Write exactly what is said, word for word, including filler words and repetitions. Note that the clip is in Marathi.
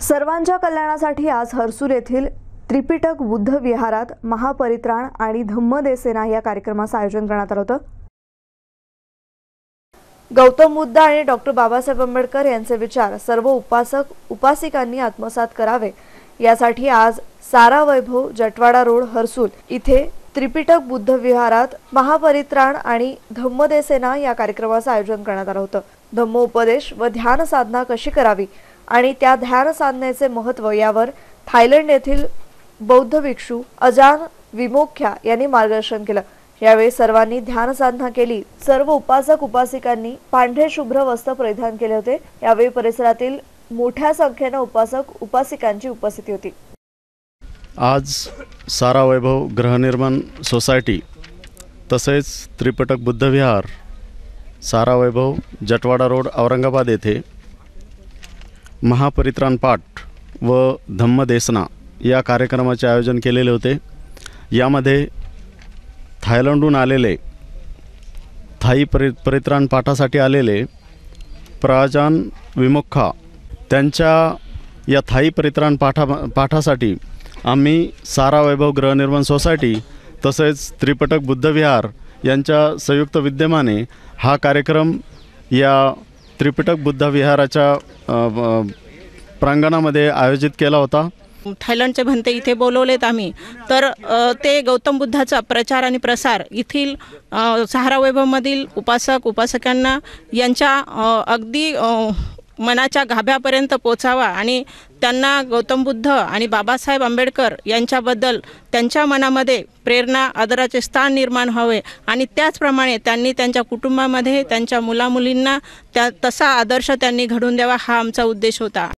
सर्वांच्या कल्याणासाठी आज हर्सूल येथील त्रिपिटक बुद्ध विहारात महापरित्राण आणि धम्मदेसेना या कार्यक्रमाचे आयोजन करण्यात आले होते। गौतम बुद्ध आणि डॉक्टर बाबासाहेब आंबेडकर यांचे विचार सर्व उपासक उपासिकांनी आत्मसात करावे यासाठी आज सारा वैभव जटवाडा रोड हर्सूल इथे त्रिपिटक बुद्ध विहारात महापरित्राण आणि धम्मदेसेना या कार्यक्रमाचे आयोजन करण्यात आले होते। धम्मोपदेश व ध्यान साधना कशी करावी आणि त्या ध्यान साधनेचे महत्त्व यावर थायलंड येथील बौद्ध भिक्षू अजान विमोख्या यांनी मार्गदर्शन केले। यावेळी सर्वांनी ध्यान साधना केली। सर्व उपासक उपासिकांनी पांढरे शुभ्र वस्त्र परिधान केले होते। यावेळी परिसरातील मोठ्या संख्येने उपासक उपासिकांची उपस्थिती होती। आज सारा वैभव गृहनिर्माण सोसायटी तसेच त्रिपिटक बुद्ध विहार सारा वैभव जटवाडा रोड औरंगाबाद येथे महापरित्राण पाठ व धम्मदेसना या कार्यक्रमाचे आयोजन केलेले होते। यामध्ये थायलंडहून आलेले थाई परि परित्राण पाठासाठी आलेले प्रजान विमुख्या त्यांच्या या थाई परित्राण पाठा पाठासाठी आम्ही सारा वैभव गृहनिर्माण सोसायटी तसेच त्रिपिटक बुद्ध विहार यांच्या संयुक्त विद्यमाने हा कार्यक्रम या त्रिपिटक बुद्ध विहाराच्या प्रांगणामध्ये आयोजित केला होता। थायलंडचे भंते इथे बोलवलेत आम्ही, तर ते गौतम बुद्धाचा प्रचार आणि प्रसार येथील सारा वैभवमधील उपासक उपासकांना यांच्या अगदी मनाच्या गाभ्यापर्यंत पोचावा आणि त्यांना गौतम बुद्ध आणि बाबासाहेब आंबेडकर यांच्याबद्दल त्यांच्या मनामध्ये प्रेरणा आदराचे स्थान निर्माण व्हावे आणि त्याचप्रमाणे त्यांनी त्यांच्या कुटुंबामध्ये त्यांच्या मुलामुलींना त्या तसा आदर्श त्यांनी घडवून द्यावा हा आमचा उद्देश होता।